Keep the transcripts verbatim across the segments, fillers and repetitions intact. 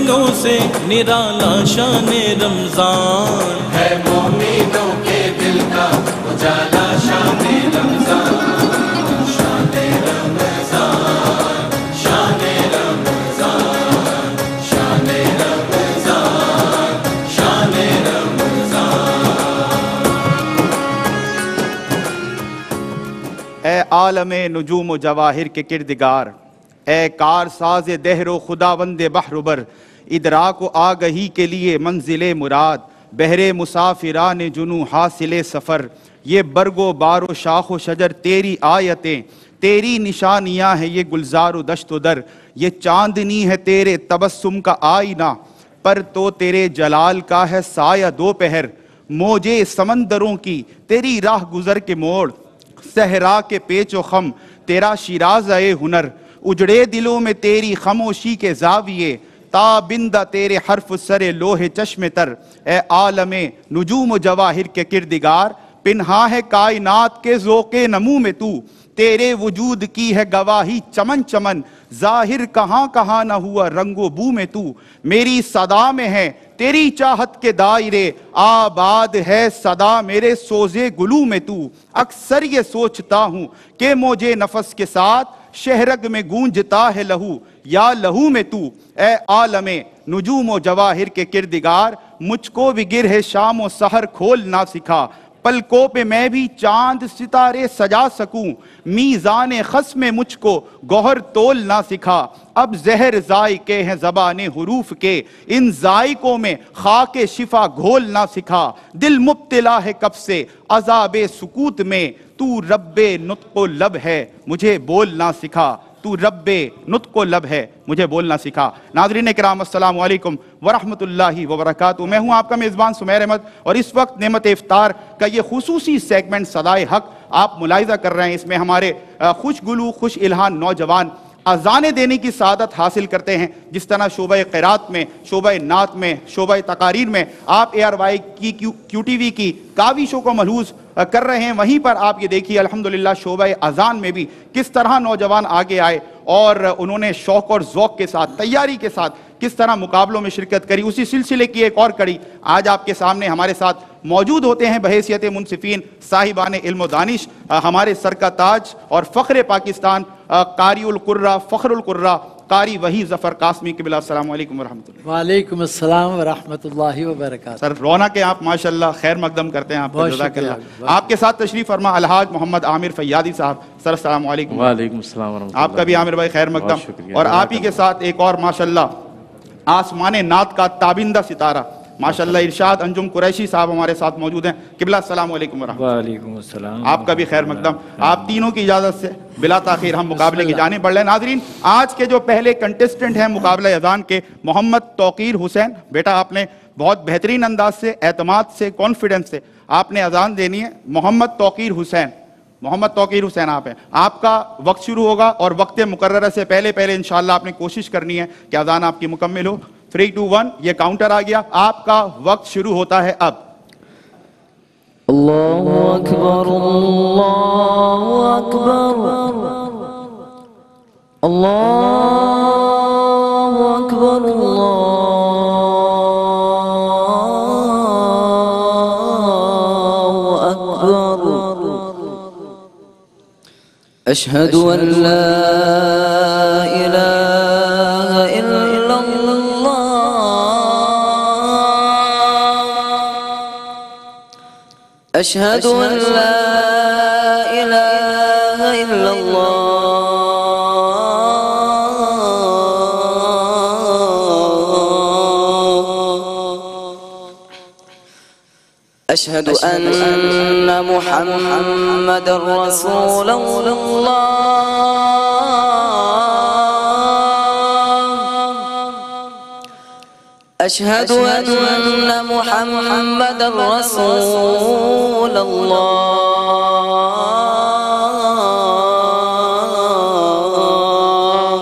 مومنوں سے نرالا شان رمضان ہے مومنوں کے دل کا اجالا شان رمضان شان رمضان شان رمضان شان رمضان شان رمضان۔ اے عالم نجوم و جواہر کے کردگار، اے کار ساز دہر و خداوند بحر و بر، ادراک و آگہی کے لیے منزل مراد، بہر مسافران جنوں حاصل سفر، یہ برگ و بار و شاخ و شجر تیری آیتیں، تیری نشانیاں ہیں یہ گلزار و دشت و در، یہ چاندنی ہے تیرے تبسم کا آئینہ، پر تو تیرے جلال کا ہے سایہ دوپہر، موجے سمندروں کی تیری راہ گزر کے موڑ، صحرا کے پیچ و خم تیرا شیرازہ ہنر، اجڑے دلوں میں تیری خاموشی کے زاویے، تابندہ تیرے حرف سر لوح چشم تر، اے عالم نجوم و جواہر کے کردگار، پنہا ہے کائنات کے ذوق نمو میں تو، تیرے وجود کی ہے گواہی چمن چمن، ظاہر کہاں کہاں نہ ہوا رنگ و بو میں تو، میری صدا میں ہے تیری چاہت کے دائرے، آباد ہے صدا میرے سوزے گلو میں تو، اکثر یہ سوچتا ہوں کہ موجے نفس کے ساتھ شہرگ میں گونجتا ہے لہو یا لہو میں تو، اے عالم نجوم و جواہر کے کردگار، مجھ کو بھی گرہ شام و سحر کھولنا سکھا، پلکوں پہ میں بھی چاند ستارے سجا سکوں، میزان خس میں مجھ کو گوہر تولنا سکھا، اب زہر ذائقے ہیں زبان حروف کے، ان ذائقوں میں خاک شفا گھولنا سکھا، دل مبتلا ہے کب سے عذاب سکوت میں، تو رب نطق و لب ہے مجھے بولنا سکھا، تو رب نطق و لب ہے مجھے بولنا سکھا۔ ناظرین کرام السلام علیکم ورحمۃ اللہ وبرکاتہ، میں ہوں آپ کا میزبان سمیر احمد، اور اس وقت نعمت افطار کا یہ خصوصی سیگمنٹ صدائے حق آپ ملاحظہ کر رہے ہیں، اس میں ہمارے خوش گلو خوش الہان نوجوان اذانیں دینے کی سعادت حاصل کرتے ہیں، جس طرح شعبہ قرات میں، شعبہ نعت میں، شعبہ تقاریر میں آپ اے آر وائی کی کیو ٹی وی کی کاوشوں کو ملحوظ کر رہے ہیں، وہیں پر آپ یہ دیکھیے الحمدللہ شعبہ اذان میں بھی کس طرح نوجوان آگے آئے اور انہوں نے شوق اور ذوق کے ساتھ، تیاری کے ساتھ کس طرح مقابلوں میں شرکت کری۔ اسی سلسلے کی ایک اور کڑی آج آپ کے سامنے ہمارے ساتھ موجود ہوتے ہیں بحیثیت منصفین، صاحبان علم و دانش، ہمارے سر کا تاج اور فخر پاکستان، قاری القرہ، فخر القرہ، قاری وحید ظفر قاسمی قبلہ۔ السلام علیکم ورحمۃ اللہ۔ وعلیکم السلام ورحمۃ اللہ وبرکاتہ۔ سر رونق ہے، آپ ماشاءاللہ خیر مقدم کرتے ہیں، آپ کا جزاک اللہ۔ آپ کے ساتھ تشریف فرما الحاج محمد عامر فیادی صاحب، سر السلام علیکم۔ وعلیکم السلام ورحمۃ اللہ۔ آپ کا بھی عامر بھائی خیر مقدم، اور آپ ہی کے ساتھ ایک اور ماشاءاللہ آسمان نعت کا تابندہ ستارہ ماشاءاللہ ارشاد انجم قریشی صاحب ہمارے ساتھ موجود ہیں، قبلہ السلام علیکم ورحمۃ اللہ۔ وعلیکم السلام۔ آپ کا بھی خیر مقدم۔ آپ تینوں کی اجازت سے بلا تاخیر ہم مقابلے کی جانب بڑھ رہے ہیں۔ ناظرین، آج کے جو پہلے کنٹسٹنٹ ہیں مقابلہ اذان کے، محمد توقیر حسین، بیٹا آپ نے بہت بہترین انداز سے، اعتماد سے، کانفیڈنس سے آپ نے اذان دینی ہے۔ محمد توقیر حسین، محمد توقیر حسین آپ ہیں، آپ کا وقت شروع ہوگا اور وقت مقررہ سے پہلے پہلے انشاءاللہ آپ نے کوشش کرنی ہے کہ اذان آپ کی مکمل ہو۔ تھری ٹو ون، یہ کاؤنٹر آ گیا، آپ کا وقت شروع ہوتا ہے اب۔ اللہ اکبر اللہ اکبر اللہ اکبر اللہ اکبر، اشہد ان لا الہ الا اللہ، اشہد ان لا الہ الا اللہ، اشہد ان محمد رسول اللہ، اشہد ان محمد رسول اللہ،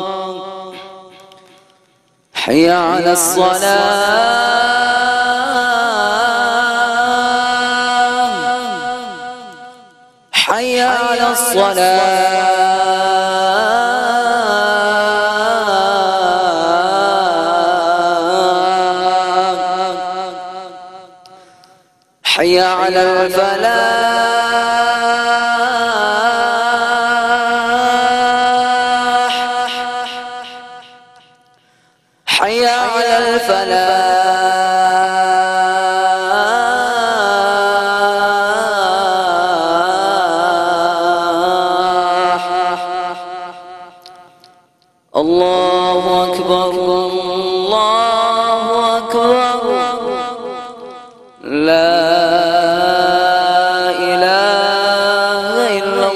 حی علی الصلاة، حي على الصلاة، حي على الفلاح حي على الفلاح الله أكبر الله أكبر لا إله إلا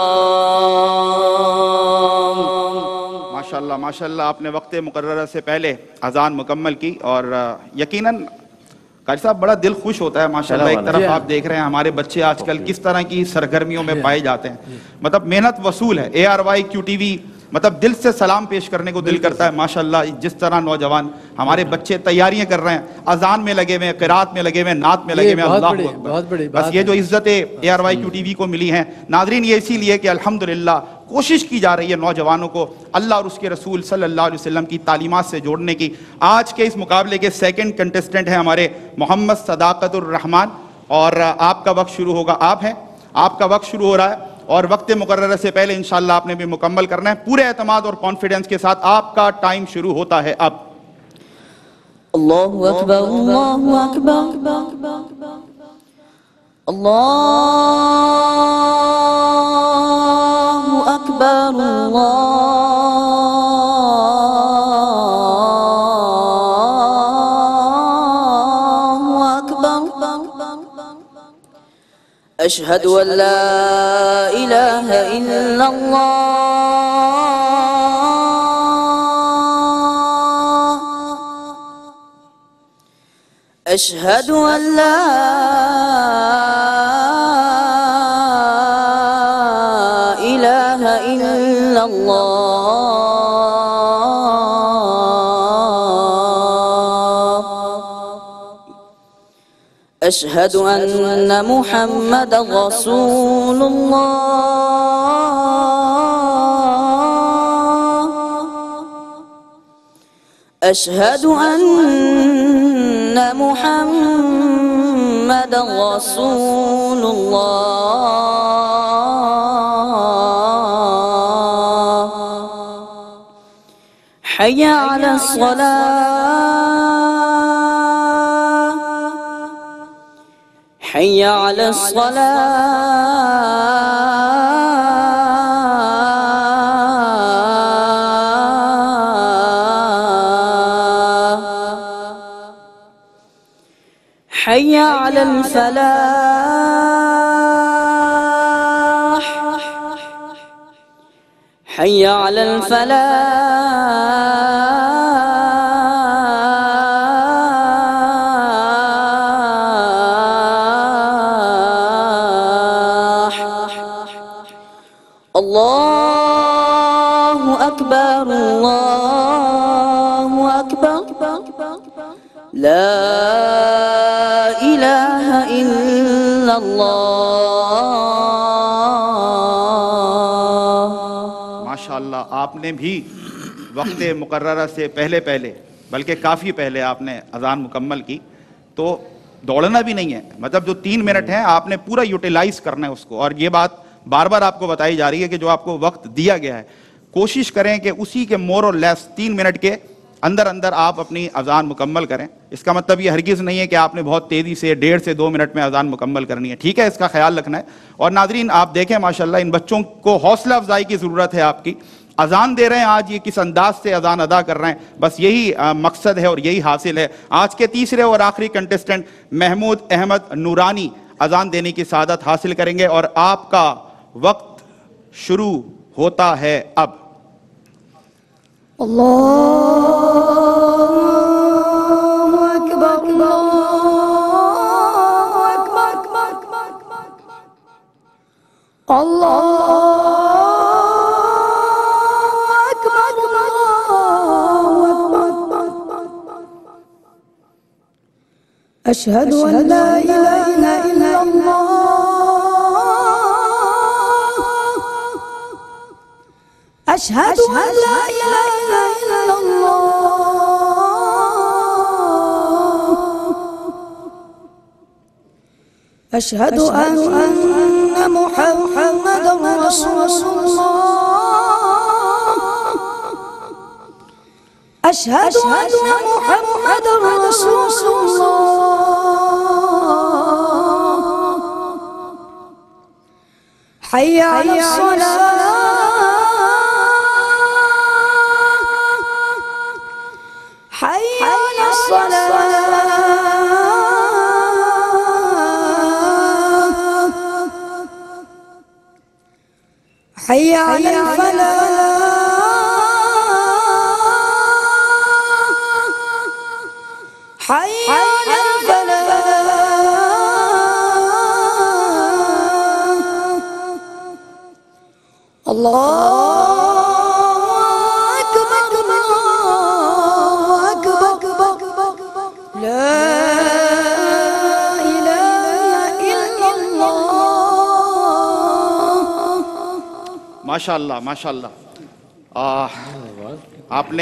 الله ماشاءاللہ ماشاءاللہ آپ نے وقت مقررہ سے پہلے اذان مکمل کی اور یقیناً قاری صاحب بڑا دل خوش ہوتا ہے ماشاءاللہ. ایک طرف آپ دیکھ رہے ہیں ہمارے بچے آج کل کس طرح کی سرگرمیوں میں پائے جاتے ہیں, مطلب محنت وصول ہے. A R Y Q T V مطلب دل سے سلام پیش کرنے کو دل کرتا ہے ماشاءاللہ. جس طرح نوجوان ہمارے بچے تیاریاں کر رہے ہیں, اذان میں لگے ہوئے ہیں, قرات میں لگے ہوئے ہیں, نعت میں لگے ہوئے ہیں. اللہ اکبر. بس یہ جو عزتیں A R Y Q T V کو ملی ہیں ناظرین, یہ اسی لیے کہ الحمدللہ کوشش کی جا رہی ہے نوجوانوں کو اللہ اور اس کے رسول صلی اللہ علیہ وسلم کی تعلیمات سے جوڑنے کی. آج کے اس مقابلے کے سیکنڈ کنٹسٹنٹ ہیں ہمارے محمد صداقت الرحمان, اور آپ کا وقت شروع ہوگا. آپ ہیں, آپ کا وقت شروع ہو رہا ہے اور وقت مقررہ سے پہلے انشاءاللہ آپ نے بھی مکمل کرنا ہے. پورے اعتماد اور کانفیڈنس کے ساتھ آپ کا ٹائم شروع ہوتا ہے اب. اللہ اکبر اللہ اکبر اللہ اکبر اللہ اکبر اشہد ان لا الہ الا اللہ اشہد ان لا الہ الا اللہ اشہد ان محمد رسول اللہ اشہد ان محمد رسول اللہ حی علی الصلاة حی علی الصلاة حی علی الفلاح حی علی الفلاح اللہ اکبر اللہ اکبر لا الہ الا اللہ. ماشاءاللہ آپ نے بھی وقت مقررہ سے پہلے پہلے بلکہ کافی پہلے آپ نے اذان مکمل کی, تو دوڑنا بھی نہیں ہے. مطلب جو تین منٹ ہیں آپ نے پورا یوٹیلائز کرنا ہے اس کو, اور یہ بات بار بار آپ کو بتائی جا رہی ہے کہ جو آپ کو وقت دیا گیا ہے کوشش کریں کہ اسی کے مور اور لیس تین منٹ کے اندر اندر آپ اپنی اذان مکمل کریں. اس کا مطلب یہ ہرگز نہیں ہے کہ آپ نے بہت تیزی سے ڈیڑھ سے دو منٹ میں اذان مکمل کرنی ہے, ٹھیک ہے, اس کا خیال رکھنا ہے. اور ناظرین آپ دیکھیں ماشاءاللہ ان بچوں کو حوصلہ افزائی کی ضرورت ہے آپ کی. اذان دے رہے ہیں آج, یہ کس انداز سے اذان ادا کر رہے ہیں, بس یہی مقصد ہے اور یہی حاصل ہے. آج کے تیسرے اور آخری کنٹسٹنٹ محمود احمد نورانی اذان دینے کی سعادت حاصل کریں گے, اور آپ کا وقت شروع ہوتا ہے اب. اللہ اکبر اللہ اکبر اللہ اکبر اشہد ان لا الہ الا اللہ اشہد ان لا الہ الا اللہ أشهد أن محمدا رسول الله أشهد أن محمدا رسول الله حي على الصلاة حي على الصلاة حي على الفلاح حي على الفلاح الله أكبر الله أكبر لا إله إلا الله माशाअल्लाह माशाअल्लाह। आ, आपने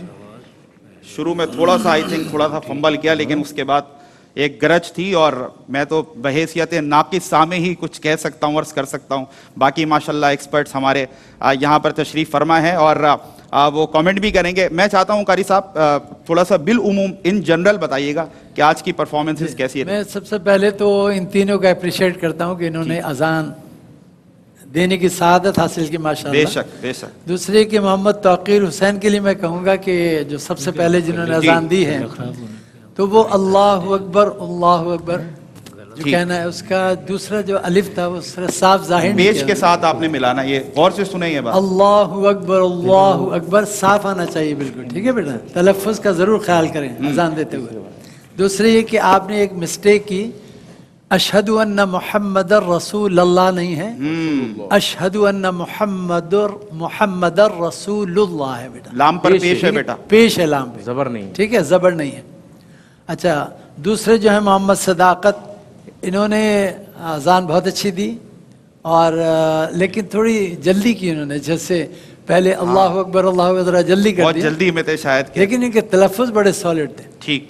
शुरू में थोड़ा सा आई थिंक थोड़ा सा फंबल किया, लेकिन उसके बाद एक गरज थी और मैं तो बहैसियत नाकिस सामे ही कुछ कह सकता हूँ, अर्ज कर सकता हूँ। बाकी माशाअल्लाह एक्सपर्ट्स हमारे आ, यहाँ पर तशरीफ़ फरमा है और आ, वो कमेंट भी करेंगे। मैं चाहता हूँ कारी साहब थोड़ा सा बिल उमूम इन जनरल बताइएगा कि आज की परफॉर्मेंसेस कैसी रही। मैं सबसे पहले तो इन तीनों का अप्रिशिएट करता हूँ कि इन्होंने अजान देने की सआदत हासिल की माशाअल्लाह। बेशक बेशक। दूसरे कि मोहम्मद तौकीर हुसैन के लिए मैं कहूँगा कि जो सबसे पहले जिन्होंने अजान दी है तो वो अल्लाह अकबर अल्लाह अकबर जो कहना है उसका दूसरा जो अलिफ था वो साफ जाहिर नहीं पेश किया। के साथ आपने मिलाना, ये गौर से सुने ये बात। अल्लाह अकबर अल्लाह अकबर साफ आना चाहिए बिल्कुल, ठीक है बेटा, तलफ़्फ़ुज़ का ज़रूर ख्याल करें अजान देते हुए। दूसरी ये कि आपने एक मिस्टेक की, अशहदु अन्ना मुहम्मदर रसूलुल्लाह नहीं है, अशहदु अन्ना मुहम्मदुर मुहम्मदर रसूलुल्लाह है बेटा। लाम पर पेश है बेटा, पेश है लाम पे, जबर नहीं, ठीक है, जबर नहीं है। अच्छा, दूसरे जो है मोहम्मद सदाकत, इन्होंने अजान बहुत अच्छी दी और लेकिन थोड़ी जल्दी की इन्होंने, जैसे पहले अल्लाह अकबर अल्लाह अकबर जल्दी कर बहुत दिया, जल्दी में थे शायद के। लेकिन इनके तलफ़्फ़ुज़ बड़े सॉलिड थे, ठीक,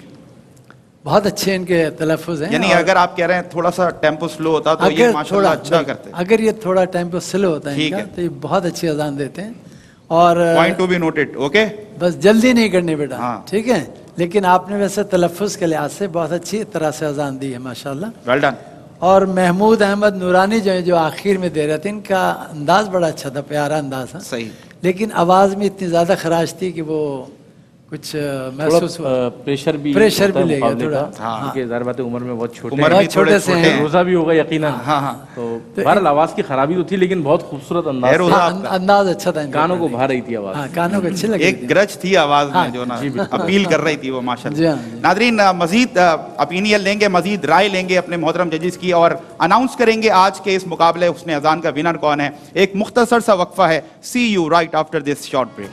बहुत अच्छे इनके तलफ़्फ़ुज़ हैं। यानी अगर आप कह रहे हैं थोड़ा सा टेम्पो स्लो होता तो ये माशाल्लाह अच्छा करते। अगर ये थोड़ा टेम्पो स्लो होता है ठीक इनका है। तो ये बहुत अच्छी अजान देते हैं। और point to be noted, okay. बस जल्दी नहीं करनी बेटा, हाँ। ठीक है, लेकिन आपने वैसे तलफ़्फ़ुज़ के लिहाज से बहुत अच्छी तरह से अजान दी है माशाल्लाह। Well done. और महमूद अहमद नूरानी जो है जो आखिर में दे रहे थे, इनका अंदाज बड़ा अच्छा था, प्यारा अंदाज था, सही, लेकिन आवाज़ में इतनी ज़्यादा खराश थी कि वो कुछ महसूस हुआ, प्रेशर भी प्रेशर भी होता है ले गया मुकाबले थोड़ा, का, क्योंकि ज़ाहिर बात है उम्र में बहुत छोटे उम्र हैं। भी छोटे थोड़े से छोटे हैं। हैं। रोज़ा भी होगा यकीनन। हाँ हाँ, तो बहरहाल आवाज़ की खराबी तो थी, लेकिन बहुत खूबसूरत अंदाज है रोज़ा था। आपका। अंदाज अच्छा था इनका, कानों को भा रही थी आवाज़। हाँ, कानों को अच्छी लगी एक गरज थी आवाज में हाँ, जो ना जी, बिल्कुल। अपील कर रही थी वो जी माशाल्लाह। हाँ, जी। नादरीन, मजीद ओपिनियन लेंगे, मजीद राय लेंगे अपने मोहतरम जजेस की और अनाउंस करेंगे आज के इस मुकाबले हुस्न अजान का विनर कौन है। एक मुख्तसर सा वक्फा है, see you right after this short break.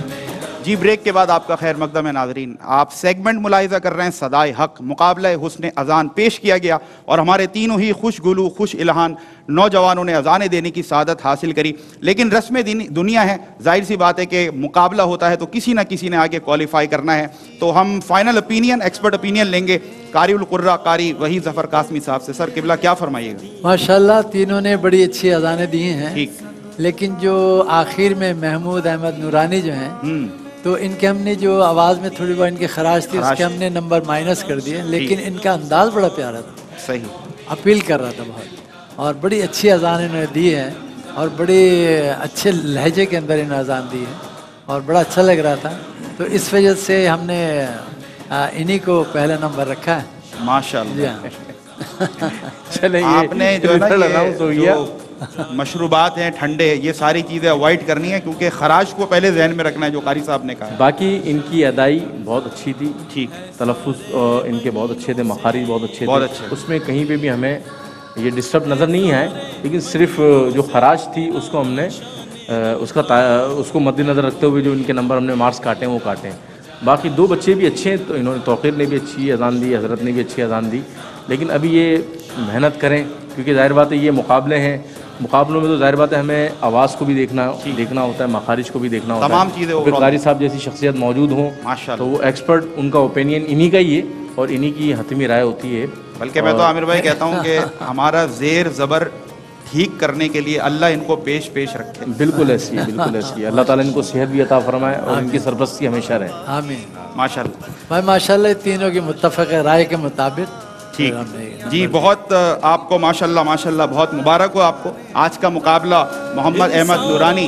जी, ब्रेक के बाद आपका खैर मकदम है नाजरीन। आप सेगमेंट मुलाहिजा कर रहे हैं सदाए हक, मुकाबला हुस्न अजान पेश किया गया और हमारे तीनों ही खुश गुलू खुश इल्हान नौजवानों ने अजानें देने की सादत हासिल करी। लेकिन रस्म दुनिया है, जाहिर सी बात है कि मुकाबला होता है तो किसी ना किसी ने आगे क्वालिफाई करना है। तो हम फाइनल ओपिनियन, एक्सपर्ट ओपिनियन लेंगे कारी उल कुर्रा कारी वही जफर कासमी साहब से। सर किबला क्या फरमाइएगा? माशाल्लाह तीनों ने बड़ी अच्छी अजानें दी हैं, ठीक, लेकिन जो आखिर में महमूद अहमद नूरानी जो हैं तो इनके हमने जो आवाज़ में थोड़ी बहुत इनकी खराश थी खराश। उसके हमने नंबर माइनस कर दिए, लेकिन इनका अंदाज बड़ा प्यारा था, सही, अपील कर रहा था बहुत, और बड़ी अच्छी अजान इन्होंने दी है और बड़े अच्छे लहजे के अंदर इन्होंने अजान दी है और बड़ा अच्छा लग रहा था। तो इस वजह से हमने आ, इन्हीं को पहला नंबर रखा है। जी माशाल्लाह। हाँ। चले आपने जो है ना रिजल्ट ये अनाउंस हो गया। जो मशरूबात हैं ठंडे, ये सारी चीज़ें अवॉइड करनी है क्योंकि खराश को पहले जहन में रखना है, जो कारी साहब ने कहा। बाकी इनकी अदाई बहुत अच्छी थी, ठीक, तलफ़्फ़ुज़ अ, इनके बहुत अच्छे थे, मखारिज बहुत अच्छे बहुत थे, अच्छे। उसमें कहीं पे भी हमें ये डिस्टर्ब नज़र नहीं आए, लेकिन सिर्फ जो खराश थी उसको हमने अ, उसका ता- उसको मद्देनज़र रखते हुए जो इनके नंबर हमने मार्क्स काटे हैं वो काटे हैं। बाकी दो बच्चे भी अच्छे हैं, तो इन्होंने तौक़ीर ने भी अच्छी अजान दी, हज़रत ने भी अच्छी अजान दी, लेकिन अभी ये मेहनत करें क्योंकि ज़ाहिर बात है ये मुकाबले हैं, मुकाबलों में तो ज़ाहिर बात है हमें आवाज़ को भी देखना देखना होता है, मखारिज को भी देखना होता है, तमाम चीज़ें फिर कारी साहब जैसी शख्सियत मौजूद हों माशाल्लाह। तो वो एक्सपर्ट, उनका ओपिनियन इन्हीं का ही है और इन्हीं की हतमी राय होती है बल्कि मैं तो आमिर भाई कहता हूँ कि हमारा जेर ज़बर ठीक करने के लिए अल्लाह इनको पेश पेश रखे। बिल्कुल ऐसी है, बिल्कुल ऐसी है। अल्लाह ताला इनको सेहत भी अता फरमाए और इनकी सरपरस्ती हमेशा रहे। आमीन। माशाल्लाह भाई माशाल्लाह तीनों की मुत्तफ़क़ राय के मुताबिक ठीक जी। बहुत आपको माशाल्लाह माशाल्लाह बहुत मुबारक हो आपको। आज का मुकाबला मोहम्मद अहमद नूरानी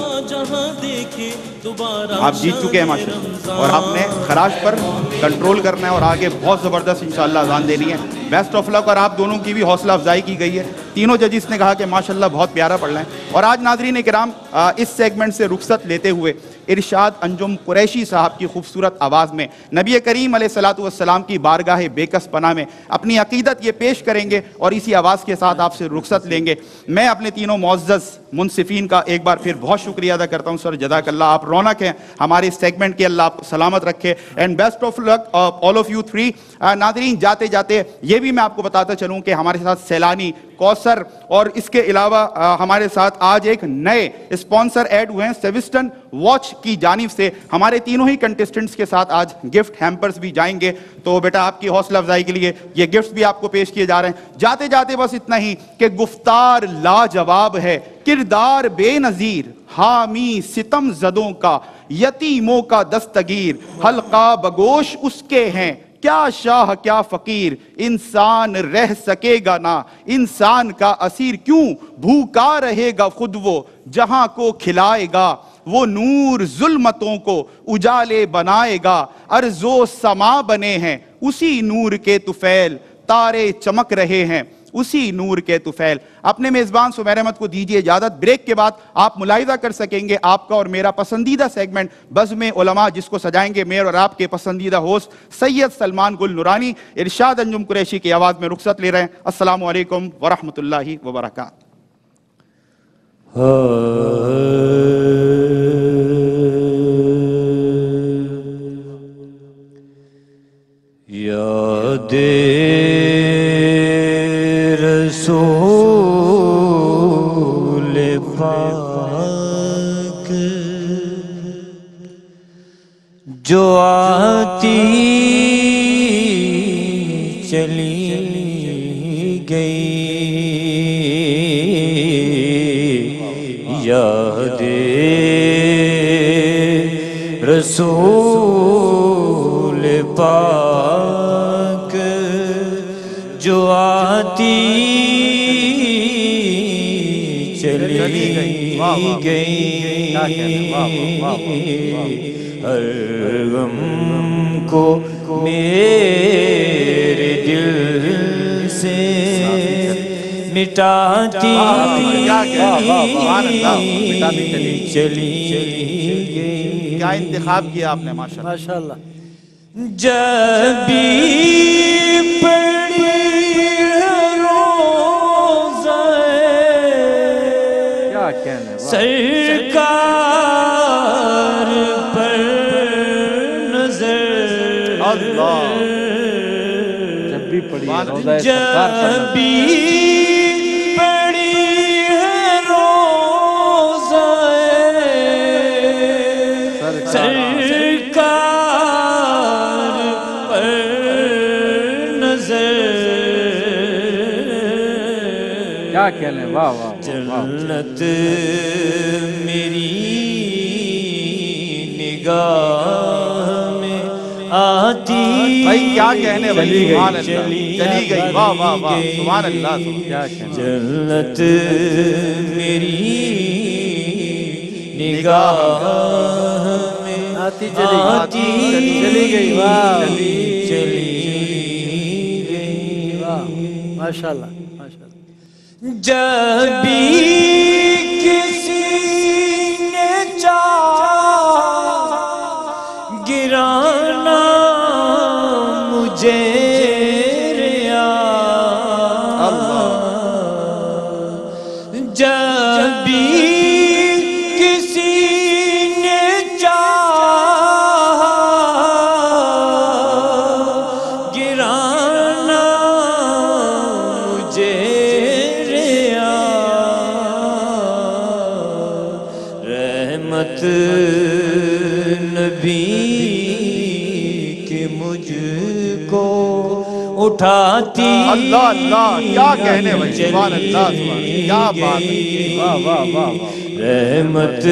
आप जीत चुके हैं माशाल्लाह, और आपने खराश पर कंट्रोल करना है और आगे बहुत ज़बरदस्त इंशाल्लाह अज़ान देनी है। Best of luck. और आप दोनों की भी हौसला अफजाई की गई है। तीनों जजिस ने कहा कि माशाल्लाह बहुत प्यारा पढ़ रहे हैं। और आज नाज़रीन किराम इस सेगमेंट से रुखसत लेते हुए इरशाद अंजुम कुरैशी साहब की खूबसूरत आवाज़ में नबी करीम अलैहिस्सलातु वस्सलाम की बारगाह बेकस पनाह में अपनी अकीदत ये पेश करेंगे और इसी आवाज़ के साथ आपसे रुखसत लेंगे। मैं अपने तीनों मुअज़्ज़ज़ मुनसिफ़ीन का एक बार फिर बहुत शुक्रिया अदा करता हूँ। सर जज़ाकल्लाह, आप रौनक हैं हमारे इस सेगमेंट की, अल्लाह आपको सलामत रखे and best of luck all of you three. नाज़रीन जाते जाते ये भी मैं आपको बताता चलूँ कि हमारे साथ सैलानी कौसर और इसके अलावा हमारे साथ आज एक नए स्पॉन्सर ऐड हुए हैं सेविस्टन वॉच की जानिब से। हमारे तीनों ही कंटेस्टेंट्स के साथ आज गिफ्ट हैम्पर्स भी जाएंगे, तो बेटा आपकी हौसला अफजाई के लिए ये गिफ्ट भी आपको पेश किए जा रहे हैं। जाते जाते बस इतना ही कि गुफ्तार लाजवाब है, किरदार बेनज़ीर, हामी सितम ज़दों का, यतीमों का दस्तगीर, हल्का बगोश उसके हैं, क्या शाह क्या फकीर, इंसान रह सकेगा ना इंसान का असीर, क्यों भूखा रहेगा खुद वो जहां को खिलाएगा, वो नूर जुल्मतों को उजाले बनाएगा, अर्ज़ो समा बने हैं उसी नूर के तुफैल, तारे चमक रहे हैं उसी नूर के तुफैल। अपने मेज़बान सुमैर अहमद को दीजिए इजाज़त। ब्रेक के बाद आप मुलाहिज़ा कर सकेंगे आपका और मेरा पसंदीदा सेगमेंट बज़्म उलमा, जिसको सजाएंगे मेयर और आपके पसंदीदा होस्ट सैयद सलमान गुल नूरानी। इरशाद अंजुम कुरैशी की आवाज़ में रुखसत ले रहे हैं। अस्सलामु अलैकुम वरहमतुल्लाहि वबरकातुहू। यादे रसूल पाक जो आती चली गई, यादे रसूल पाक जो आती चली गई, हर गम को मेरे दिल से मिटाती चली गई। क्या इंतखाब किया आपने माशाल्लाह माशाल्लाह। जब भी पड़ी क्या कहने, सरकार पर नजर, अल्लाह जब भी पड़ी है रोज़ा जब भी पड़ी है रोज़ा सरकार पर नजर, क्या कहने, वाह वाह। जन्नत मेरी निगाह में आती, भाई क्या कहने, भाई चली गई, सुभान अल्लाह, चली चली गई, वाह वाह वाह, सुभान अल्लाह, क्या कहने। जन्नत मेरी निगाह में आती चली आती चली गई, वाह चली गई, वाह माशाल्लाह माशाल्लाह। जब भी किसी ने चाहा गिराना मुझे रिया, जब भी किसी ने चाहा गिराना मुझे रिया, रहमत नबी के मुझ کو اٹھاتی اللہ اللہ کیا کہنے بھائی سبحان اللہ سبحان کیا بات ہے واہ واہ واہ رحمت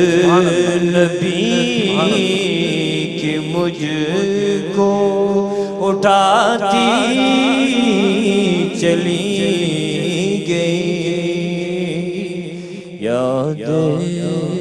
نبی کی مجھ کو اٹھاتی چلی گئی یاد